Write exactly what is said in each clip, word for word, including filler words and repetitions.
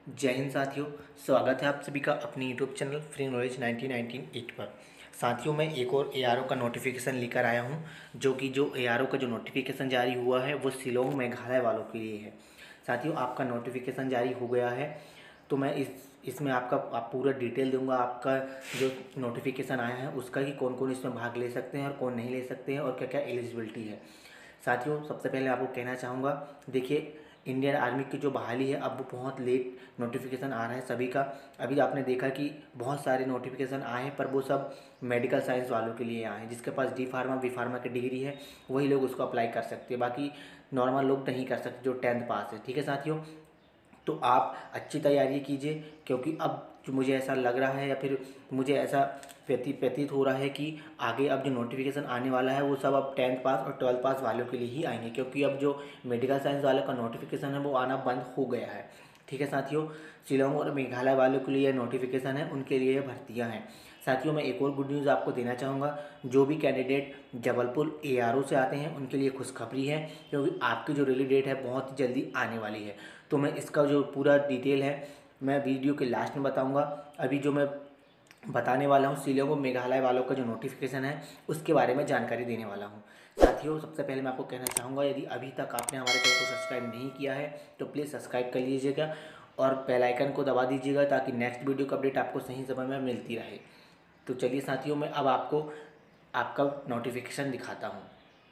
जय हिंद साथियों। स्वागत है आप सभी का अपने YouTube channel Free Knowledge nineteen ninety eight पर। साथियों, मैं एक और एआरओ का नोटिफिकेशन लेकर आया हूं, जो कि जो एआरओ का जो नोटिफिकेशन जारी हुआ है वो शिलोंग मेघालय वालों के लिए है। साथियों, आपका नोटिफिकेशन जारी हो गया है, तो मैं इस इसमें आपका आप पूरा डिटेल दूंगा। आपका जो नोटिफिकेशन आया है उसका कि कौन कौन इसमें भाग ले सकते हैं और कौन नहीं ले सकते हैं और क्या क्या एलिजिबिलिटी है। साथियों, सबसे पहले आपको कहना चाहूँगा, देखिए, इंडियन आर्मी की जो बहाली है अब वो बहुत लेट नोटिफिकेशन आ रहा है सभी का। अभी आपने देखा कि बहुत सारे नोटिफिकेशन आए हैं, पर वो सब मेडिकल साइंस वालों के लिए आए हैं। जिसके पास डी फार्मा बी फार्मा की डिग्री है वही लोग उसको अप्लाई कर सकते हैं, बाकी नॉर्मल लोग नहीं कर सकते जो टेंथ पास है। ठीक है साथियों, तो आप अच्छी तैयारी कीजिए, क्योंकि अब जो मुझे ऐसा लग रहा है या फिर मुझे ऐसा प्रतीत प्रतीत हो रहा है कि आगे अब जो नोटिफिकेशन आने वाला है वो सब अब टेंथ पास और ट्वेल्थ पास वालों के लिए ही आएंगे, क्योंकि अब जो मेडिकल साइंस वालों का नोटिफिकेशन है वो आना बंद हो गया है। ठीक है साथियों, शिलोंग और मेघालय वालों के लिए नोटिफिकेशन है, उनके लिए भर्तियाँ हैं। साथियों, मैं एक और गुड न्यूज़ आपको देना चाहूँगा। जो भी कैंडिडेट जबलपुर एआरओ से आते हैं उनके लिए खुशखबरी है, क्योंकि आपकी जो रिलीज डेट है बहुत ही जल्दी आने वाली है। तो मैं इसका जो पूरा डिटेल है मैं वीडियो के लास्ट में बताऊंगा। अभी जो मैं बताने वाला हूँ शिलोंग और मेघालय वालों का जो नोटिफिकेशन है उसके बारे में जानकारी देने वाला हूँ। साथियों, सबसे पहले मैं आपको कहना चाहूँगा, यदि अभी तक आपने हमारे चैनल को सब्सक्राइब नहीं किया है तो प्लीज़ सब्सक्राइब कर लीजिएगा और बेल आइकन को दबा दीजिएगा, ताकि नेक्स्ट वीडियो का अपडेट आपको सही समय में मिलती रहे। तो चलिए साथियों, मैं अब आपको आपका नोटिफिकेशन दिखाता हूँ।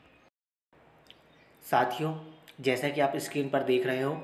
साथियों, जैसा कि आप स्क्रीन पर देख रहे हो,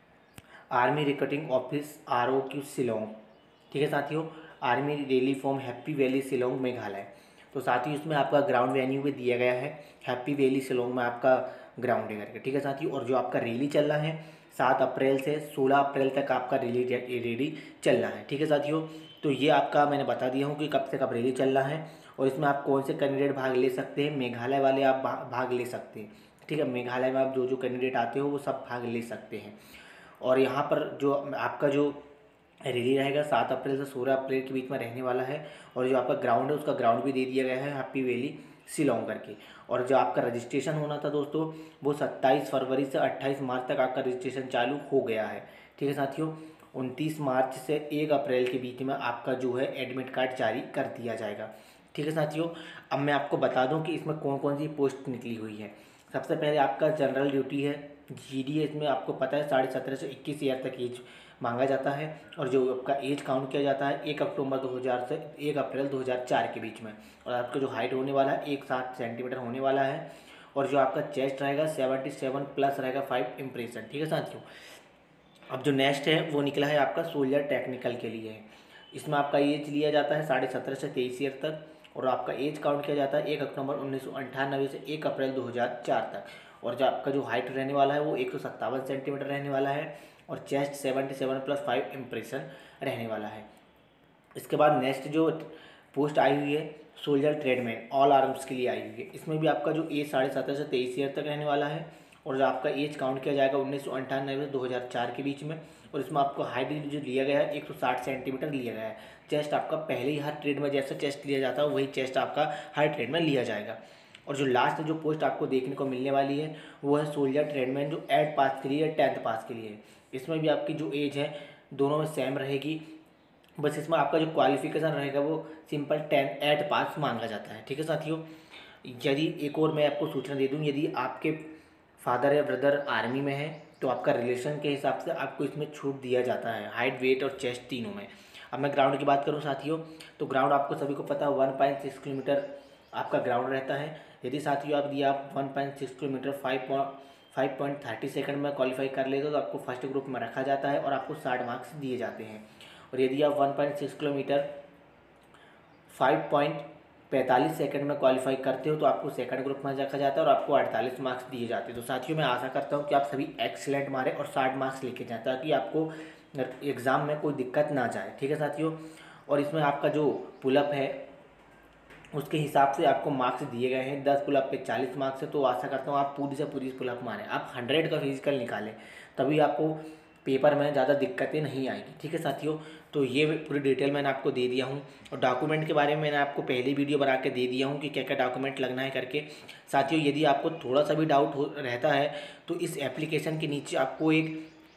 army recruiting office R O Q Shillong. ठीक है साथियों, army rally form happy valley Shillong Meghalaya. तो साथियों, इसमें आपका ग्राउंड वेन्यू भी दिया गया है, हैप्पी वैली शिलोंग में आपका ग्राउंड है करके। ठीक है साथियों, और जो आपका रैली चल रहा है सात अप्रैल से सोलह अप्रैल तक आपका रैली रैली चलना है। ठीक है साथियों, तो ये आपका मैंने बता दिया हूँ कि कब से कब रैली चल रहा है और इसमें आप कौन से कैंडिडेट भाग ले सकते हैं। मेघालय वाले आप भाग ले सकते हैं। ठीक है, मेघालय में आप जो जो कैंडिडेट आते हो वो सब भाग ले सकते हैं। और यहाँ पर जो आपका जो रैली रहेगा सात अप्रैल से सोलह अप्रैल के बीच में रहने वाला है, और जो आपका ग्राउंड है उसका ग्राउंड भी दे दिया गया है हैप्पी वैली शिलोंग करके। और जो आपका रजिस्ट्रेशन होना था दोस्तों, वो सत्ताईस फरवरी से अट्ठाईस मार्च तक आपका रजिस्ट्रेशन चालू हो गया है। ठीक है साथियों, उनतीस मार्च से एक अप्रैल के बीच में आपका जो है एडमिट कार्ड जारी कर दिया जाएगा। ठीक है साथियों, अब मैं आपको बता दूं कि इसमें कौन कौन सी पोस्ट निकली हुई है। सबसे पहले आपका जनरल ड्यूटी है, जी डी एस में आपको पता है साढ़े सत्रह से इक्कीस ईयर तक एज मांगा जाता है, और जो आपका एज काउंट किया जाता है एक अक्टूबर दो हज़ार से एक अप्रैल दो हज़ार चार के बीच में। और आपका जो हाइट होने वाला है एक साठ सेंटीमीटर होने वाला है, और जो आपका चेस्ट रहेगा सेवेंटी सेवन प्लस रहेगा फाइव इम्प्रेशन। ठीक है साथियों, अब जो नेक्स्ट है वो निकला है आपका सोल्जर टेक्निकल के लिए। इसमें आपका एज लिया जाता है साढ़े सत्रह से तेईस ईयर तक, और आपका एज काउंट किया जाता है एक अक्टूबर उन्नीस सौ अंठानबे से एक अप्रैल दो हज़ार चार तक। और जो आपका जो हाइट रहने वाला है वो एक सौ सत्तावन सेंटीमीटर रहने वाला है, और chest seventy seven plus five impression रहने वाला है। इसके बाद नेक्स्ट जो पोस्ट आई हुई है सोल्जर ट्रेडमैन ऑल आर्म्स के लिए आई हुई है। इसमें भी आपका जो एज साढ़े सत्रह से तेईस ईयर तक रहने वाला है, और जो आपका एज काउंट किया जाएगा उन्नीस सौ अंठानबे से दो हज़ार चार के बीच में। और इसमें आपको हाइट जो लिया गया है एक सौ साठ सेंटीमीटर लिया गया है। चेस्ट आपका पहले ही हर ट्रेड में जैसा चेस्ट लिया जाता है वही चेस्ट आपका हर ट्रेड में लिया जाएगा। और जो लास्ट जो पोस्ट आपको देखने को मिलने वाली है वो है सोल्जर ट्रेडमैन, जो एट पास के लिए टेंथ पास के लिए है। इसमें भी आपकी जो एज है दोनों में सेम रहेगी, बस इसमें आपका जो क्वालिफिकेशन रहेगा वो सिंपल टेन एट पास मांगा जाता है। ठीक है साथियों, यदि एक और मैं आपको सूचना दे दूं, यदि आपके फादर या ब्रदर आर्मी में है तो आपका रिलेशन के हिसाब से आपको इसमें छूट दिया जाता है हाइट वेट और चेस्ट तीनों में। अब मैं ग्राउंड की बात करूं साथियों, तो ग्राउंड आपको सभी को पता है वन पॉइंट सिक्स किलोमीटर आपका ग्राउंड रहता है। यदि साथियों आप यदि आप one point six kilometre five five point thirty second में क्वालिफाई कर लेते हो तो आपको फर्स्ट ग्रुप में रखा जाता है और आपको साठ मार्क्स दिए जाते हैं। और यदि आप one point six kilometre five point पैंतालीस सेकंड में क्वालिफाई करते हो तो आपको सेकंड ग्रुप में रखा जाता है और आपको अड़तालीस मार्क्स दिए जाते हैं। तो साथियों, मैं आशा करता हूं कि आप सभी एक्सीलेंट मारें और साठ मार्क्स लेके जाएं, ताकि आपको एग्ज़ाम में कोई दिक्कत ना जाए। ठीक है साथियों, और इसमें आपका जो पुलअप है उसके हिसाब से आपको मार्क्स दिए गए हैं। दस पुलअप पे चालीस मार्क्स है, तो आशा करता हूँ आप पूरी से पूरी पुलअप मारें। आप हंड्रेड का फिजिकल निकालें, तभी आपको पेपर में ज़्यादा दिक्कतें नहीं आएगी। ठीक है साथियों, तो ये पूरी डिटेल मैंने आपको दे दिया हूँ, और डॉक्यूमेंट के बारे में मैंने आपको पहली वीडियो बना के दे दिया हूँ कि क्या क्या डॉक्यूमेंट लगना है करके। साथियों, यदि आपको थोड़ा सा भी डाउट हो रहता है तो इस एप्लीकेशन के नीचे आपको एक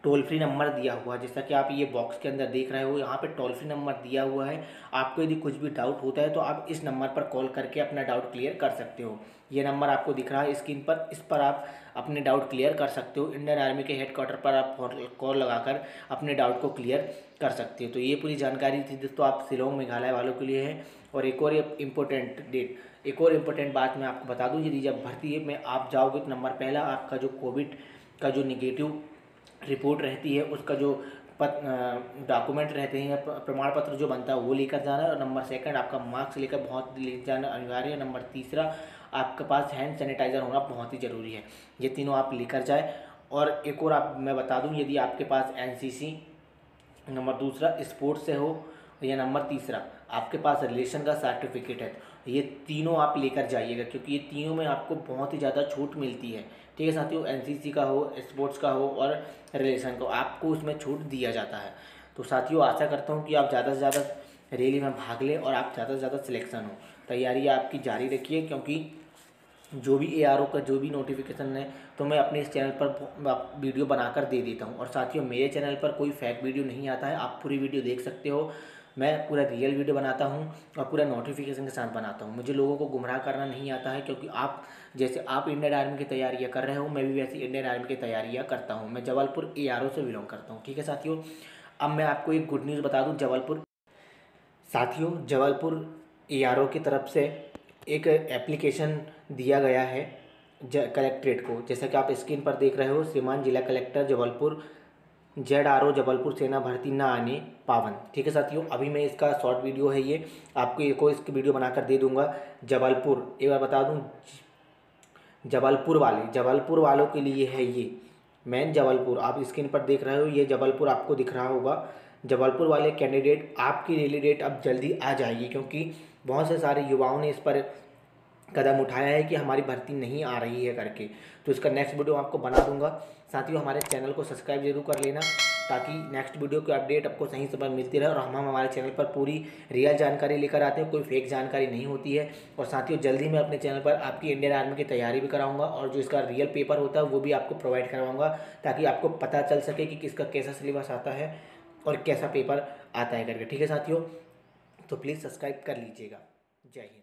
टोल फ्री नंबर दिया हुआ है, जैसा कि आप ये बॉक्स के अंदर देख रहे हो, यहाँ पे टोल फ्री नंबर दिया हुआ है। आपको यदि कुछ भी डाउट होता है तो आप इस नंबर पर कॉल करके अपना डाउट क्लियर कर सकते हो। ये नंबर आपको दिख रहा है स्क्रीन पर, इस पर आप अपने डाउट क्लियर कर सकते हो। इंडियन आर्मी के हेडक्वार्टर पर आप कॉल लगाकर अपने डाउट को क्लियर कर सकते हो। तो ये पूरी जानकारी थी दोस्तों, आप शिलोंग मेघालय वालों के लिए है। और एक और इम्पोर्टेंट डेट, एक और इम्पोर्टेंट बात मैं आपको बता दूं, यदि जब भर्ती में आप जाओगे तो नंबर पहला आपका जो कोविड का जो निगेटिव रिपोर्ट रहती है, उसका जो डॉक्यूमेंट रहते हैं, प्रमाण पत्र जो बनता है वो लेकर जाना है। और नंबर सेकंड आपका मार्क्स लेकर बहुत ले जाना अनिवार्य है। नंबर तीसरा आपके पास हैंड सैनिटाइज़र होना बहुत ही ज़रूरी है। ये तीनों आप लेकर जाए। और एक और आप मैं बता दूं, यदि आपके पास एनसीसी, नंबर दूसरा स्पोर्ट्स से हो, या नंबर तीसरा आपके पास रिलेशन का सर्टिफिकेट है, ये तीनों आप लेकर जाइएगा, क्योंकि ये तीनों में आपको बहुत ही ज़्यादा छूट मिलती है। ठीक है साथियों, एनसीसी का हो, स्पोर्ट्स का हो और रिलेशन का, आपको उसमें छूट दिया जाता है। तो साथियों आशा करता हूँ कि आप ज़्यादा से ज़्यादा रैली में भाग लें और आप ज़्यादा से ज़्यादा सिलेक्शन हो। तैयारी आपकी जारी रखिए, क्योंकि जो भी एआरओ का जो भी नोटिफिकेशन है तो मैं अपने इस चैनल पर वीडियो बनाकर दे देता हूँ। और साथियों मेरे चैनल पर कोई फेक वीडियो नहीं आता है, आप पूरी वीडियो देख सकते हो। मैं पूरा रियल वीडियो बनाता हूँ और पूरा नोटिफिकेशन के साथ बनाता हूँ। मुझे लोगों को गुमराह करना नहीं आता है, क्योंकि आप जैसे आप इंडियन आर्मी की तैयारियाँ कर रहे हो, मैं भी वैसे इंडियन आर्मी की तैयारियाँ करता हूँ। मैं जबलपुर एआरओ से बिलोंग करता हूँ। ठीक है साथियों, अब मैं आपको एक गुड न्यूज़ बता दूँ। जबलपुर साथियों जबलपुर एआरओ की तरफ से एक एप्लीकेशन दिया गया है कलेक्ट्रेट को, जैसा कि आप स्क्रीन पर देख रहे हो। श्रीमान जिला collector Jabalpur, Z R O Jabalpur, सेना भर्ती न आने पावन। ठीक है साथियों, अभी मैं इसका शॉर्ट वीडियो है ये आपको एक और इसकी वीडियो बनाकर दे दूंगा। जबलपुर, एक बार बता दूं, जबलपुर वाले जबलपुर वालों के लिए है ये मेन। जबलपुर आप स्क्रीन पर देख रहे हो, ये जबलपुर आपको दिख रहा होगा। जबलपुर वाले कैंडिडेट, आपकी रैली डेट अब जल्दी आ जाएगी, क्योंकि बहुत से सारे युवाओं ने इस पर कदम उठाया है कि हमारी भर्ती नहीं आ रही है करके। तो इसका नेक्स्ट वीडियो आपको बना दूंगा। साथियों हमारे चैनल को सब्सक्राइब जरूर कर लेना, ताकि नेक्स्ट वीडियो की अपडेट आपको सही समय मिलती रहे। और हम हम हमारे चैनल पर पूरी रियल जानकारी लेकर आते हैं, कोई फेक जानकारी नहीं होती है। और साथियों जल्दी मैं अपने चैनल पर आपकी इंडियन आर्मी की तैयारी भी कराऊंगा, और जो इसका रियल पेपर होता है वो भी आपको प्रोवाइड करवाऊंगा, ताकि आपको पता चल सके कि किसका कैसा सिलेबस आता है और कैसा पेपर आता है करके। ठीक है साथियों, तो प्लीज़ सब्सक्राइब कर लीजिएगा। जय हिंद।